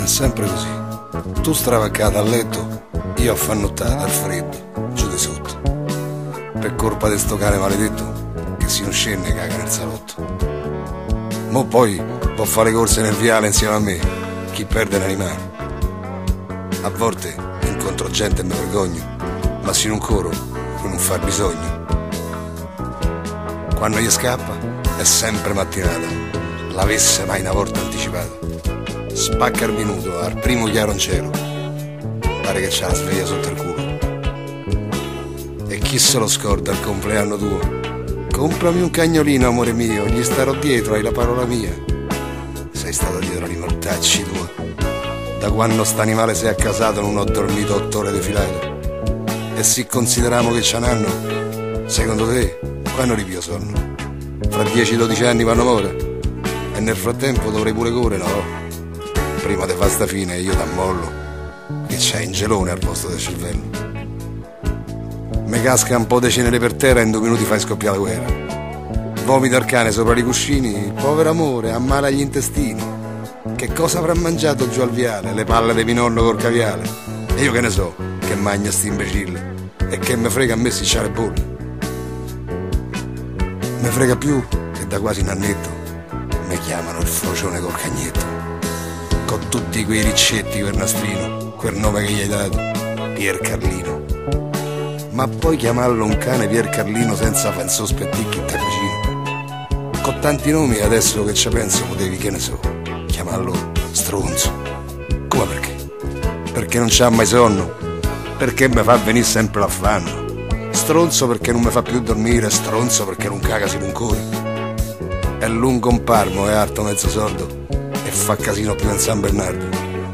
È sempre così. Tu stravaccata a letto, io affannottata al freddo, giù di sotto. Per colpa di sto cane maledetto che si non scende e caga nel salotto. Mo poi può fare corse nel viale insieme a me, chi perde l'animale. A volte incontro gente e mi vergogno, ma se non corro, non far bisogno. Quando gli scappa è sempre mattinata, l'avesse mai una volta anticipato. Spacca il minuto al primo chiaro in cielo, pare che c'ha la sveglia sotto il culo. E chi se lo scorda al compleanno tuo? Comprami un cagnolino, amore mio, gli starò dietro, hai la parola mia. Sei stato dietro ai mortacci tua. Da quando st'animale si è accasato non ho dormito 8 ore di filato. E se consideriamo che c'è un anno, secondo te, quando ripio sonno? Fra 10-12 anni vanno more? E nel frattempo dovrei pure correre, no? Prima di fare sta fine io t'ammollo, che c'è in gelone al posto del cervello. Me casca un po' di cenere per terra e in 2 minuti fai scoppiare la guerra. Vomita il cane sopra i cuscini, povero amore, ammala gli intestini. Che cosa avrà mangiato giù al viale? Le palle di minonno col caviale? E io che ne so, che magna sti imbecille? E che me frega a me sicciare bolle? Me frega più che da quasi un annetto me chiamano il frocione col cagnetto. Con tutti quei riccetti per nastrino, quel nome che gli hai dato, Pier Carlino. Ma poi chiamarlo un cane Pier Carlino senza far sospettare chi t'è vicino. Con tanti nomi adesso che ci penso potevi, che ne so, chiamarlo stronzo. Come perché? Perché non c'ha mai sonno? Perché mi fa venire sempre l'affanno? Stronzo perché non mi fa più dormire, stronzo perché non caga se non corre. È lungo un palmo, è alto mezzo sordo e fa casino più in San Bernardo.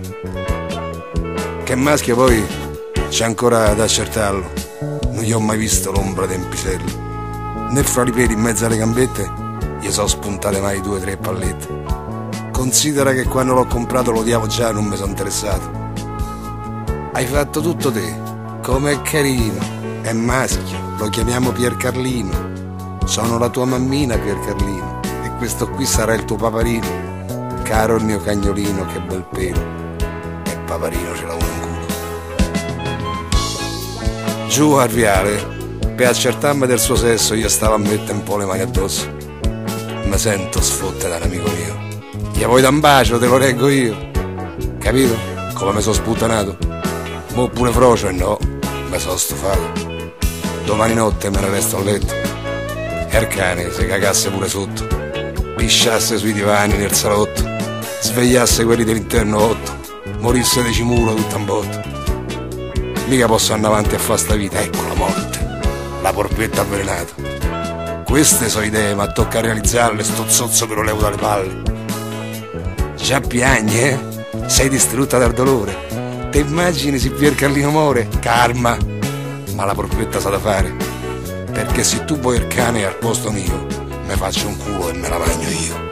Che maschio poi c'è ancora da accertarlo. Non gli ho mai visto l'ombra di un pisello, né fra i peli in mezzo alle gambette gli sono spuntate mai 2 o 3 pallette. Considera che quando l'ho comprato lo odiavo già e non mi sono interessato. Hai fatto tutto te, com'è carino, è maschio, lo chiamiamo Pier Carlino. Sono la tua mammina Pier Carlino e questo qui sarà il tuo paparino. Caro il mio cagnolino, che bel pelo, e paparino ce l'ha uno in culo. Giù al viale, per accertarmi del suo sesso, io stavo a mettere un po' le mani addosso. Mi sento sfotte da un amico mio. Gli vuoi da un bacio, te lo reggo io. Capito? Come mi sono sputtanato. Mo pure frocio e no, mi sono stufato. Domani notte me ne resto a letto. E il cane si cagasse pure sotto, pisciasse sui divani nel salotto, svegliasse quelli dell'interno 8, morisse di cimulo tutto un botto. Mica posso andare avanti a fare sta vita, ecco la morte, la porpetta avvelenata. Queste sono idee, ma tocca realizzarle, sto zozzo che lo levo dalle palle. Già piagni, eh? Sei distrutta dal dolore. Te immagini se Pier Carlino muore? Karma. Ma la porpetta sa da fare, perché se tu vuoi il cane al posto mio, me faccio un culo e me la bagno io.